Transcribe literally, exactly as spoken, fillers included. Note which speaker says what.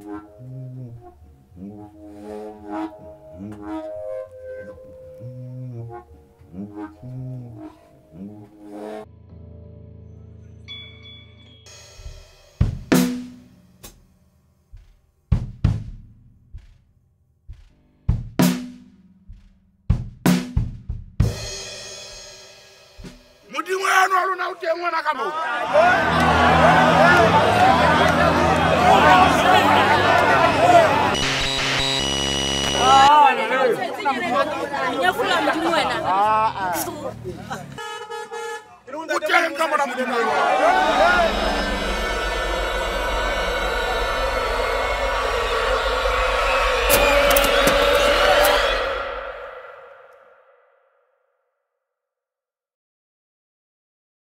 Speaker 1: Mudi wenu aluna utengwa na kama uti. Utengwa kama na mudi wenu.